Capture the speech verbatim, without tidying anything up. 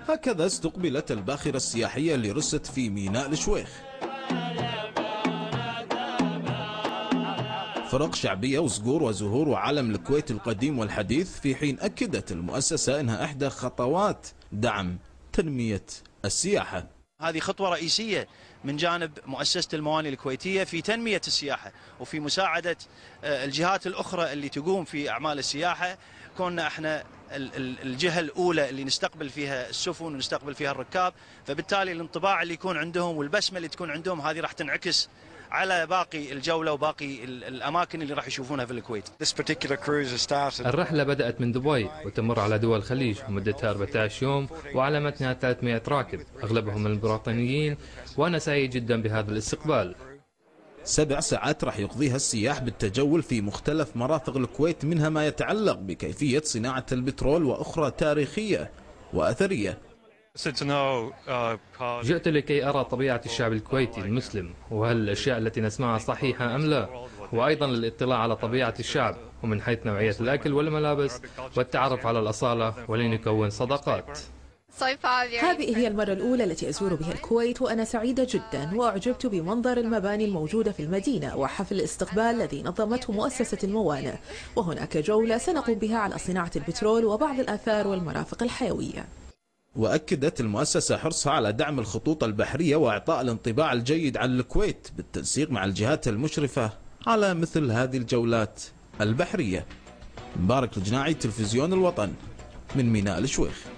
هكذا استقبلت الباخرة السياحية اللي رست في ميناء الشويخ. فرق شعبية وصقور وزهور وعلم الكويت القديم والحديث، في حين أكدت المؤسسة أنها إحدى خطوات دعم تنمية السياحة. هذه خطوة رئيسية من جانب مؤسسة الموانئ الكويتية في تنمية السياحة وفي مساعدة الجهات الأخرى اللي تقوم في أعمال السياحة. كنا احنا الجهة الأولى اللي نستقبل فيها السفن ونستقبل فيها الركاب، فبالتالي الانطباع اللي يكون عندهم والبسمة اللي تكون عندهم هذه راح تنعكس على باقي الجولة وباقي الأماكن اللي راح يشوفونها في الكويت. الرحلة بدأت من دبي وتمر على دول الخليج ومدتها أربعة عشر يوم وعلى متنها ثلاثمئة راكب أغلبهم من البريطانيين، وأنا سعيد جدا بهذا الاستقبال. سبع ساعات راح يقضيها السياح بالتجول في مختلف مرافق الكويت، منها ما يتعلق بكيفية صناعة البترول وأخرى تاريخية وأثرية. جئت لكي أرى طبيعة الشعب الكويتي المسلم، وهل الأشياء التي نسمعها صحيحة أم لا، وأيضا للاطلاع على طبيعة الشعب ومن حيث نوعية الأكل والملابس والتعرف على الأصالة ولنكون صداقات. هذه هي المرة الأولى التي أزور بها الكويت، وأنا سعيدة جدا وأعجبت بمنظر المباني الموجودة في المدينة وحفل الاستقبال الذي نظمته مؤسسة الموانئ، وهناك جولة سنقوم بها على صناعة البترول وبعض الآثار والمرافق الحيوية. وأكدت المؤسسة حرصها على دعم الخطوط البحرية وإعطاء الانطباع الجيد عن الكويت بالتنسيق مع الجهات المشرفة على مثل هذه الجولات البحرية. مبارك الجناعي، تلفزيون الوطن، من ميناء الشويخ.